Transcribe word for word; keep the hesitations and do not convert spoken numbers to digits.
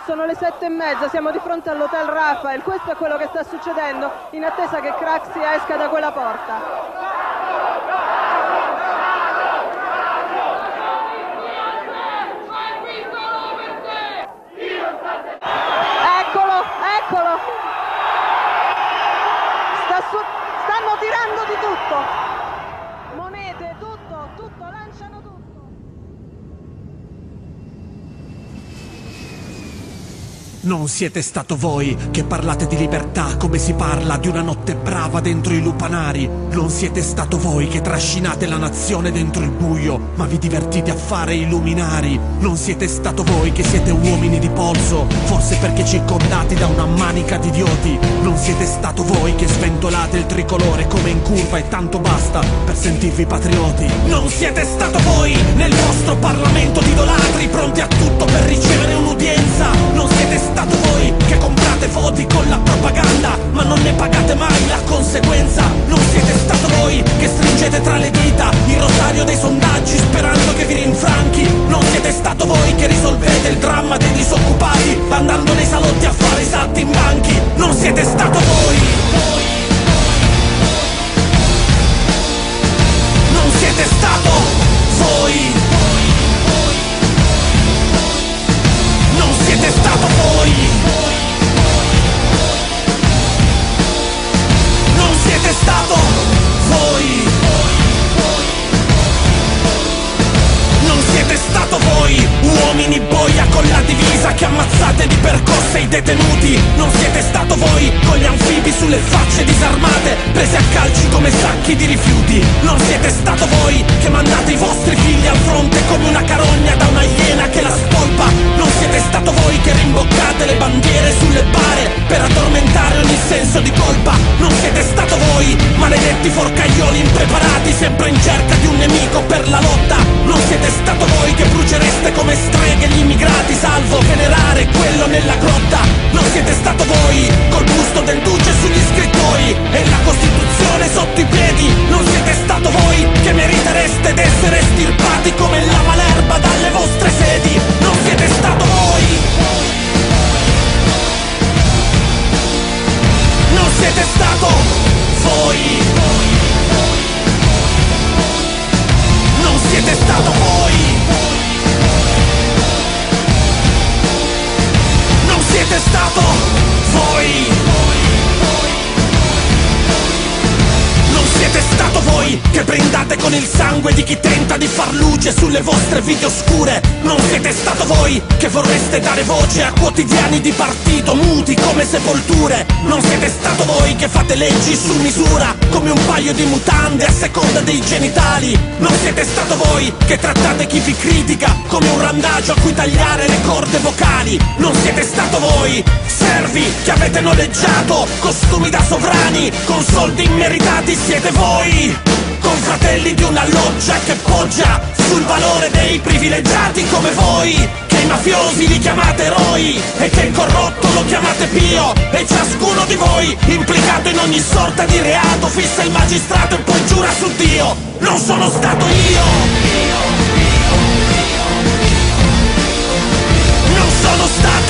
Sono le sette e mezza, siamo di fronte all'Hotel Rafael, questo è quello che sta succedendo in attesa che Craxi esca da quella porta. Eccolo, eccolo! Sta su... Stanno tirando di tutto! Monete, tutto, tutto, lanciano tutto! Non siete stato voi che parlate di libertà come si parla di una notte brava dentro i lupanari. Non siete stato voi che trascinate la nazione dentro il buio, ma vi divertite a fare i luminari. Non siete stato voi che siete uomini di polso, forse perché circondati da una manica di idioti. Non siete stato voi che sventolate il tricolore come in curva e tanto basta per sentirvi patrioti. Non siete stato voi nel vostro Parlamento di idolatri, pronti a tutto per ricevere un'udienza. Non siete stato voi che comprate voti con la propaganda, ma non ne pagate mai la conseguenza. Non siete stato voi che stringete tra le dita il rosario dei sondaggi sperando che vi rinfranchi. Non siete stato voi che risolvete il dramma dei disoccupati andando nei salotti a fare i salti in banchi. Non siete stato voi. Non siete stato voi. Non siete stato voi. Non siete stato voi. Non siete stato voi, uomini boia con la divisa che ammazzate di percosse i detenuti. Non siete stato voi con gli anfibi sulle facce disarmate prese a calci come sacchi di rifiuti. Non siete stato voi che mandate i vostri figli al fronte come una carogna da una iena che la spolpa. Non siete stato voi che rimboccate le bandiere sulle bare per addormentare ogni senso di colpa. Non siete stato voi, maledetti forcaioli impreparati sempre in cerca di un nemico per la lotta. Non siete stato voi che brucereste come streghe gli immigrati salvo venerare quello nella grotta. Non siete stato voi col busto del duce sugli scrittori e la Costituzione sotto i piedi. Non siete stato voi che meritereste d'essere estirpati come la malerba dalle vostre sedi. Non siete stato voi. Non siete stato voi. Non siete stato voi. Non siete stato voi. Non siete stato voi che brindate con il sangue di chi tenta di far luce sulle vostre vite oscure. Non siete stato voi che vorreste dare voce a quotidiani di partito muti come sepolture. Non siete stato voi che fate leggi su misura come un paio di mutande a seconda dei genitali. Non siete stato voi che trattate chi vi critica come un randagio a cui tagliare le corde vocali. Non siete stato voi, servi che avete noleggiato costumi da sovrani con soldi immeritati. Siete voi, confratelli di una loggia che poggia sul valore dei privilegiati come voi, che i mafiosi li chiamate eroi e che il corrotto lo chiamate pio. E ciascuno di voi, implicato in ogni sorta di reato, fissa il magistrato e poi giura su Dio: non sono stato io. Non sono stato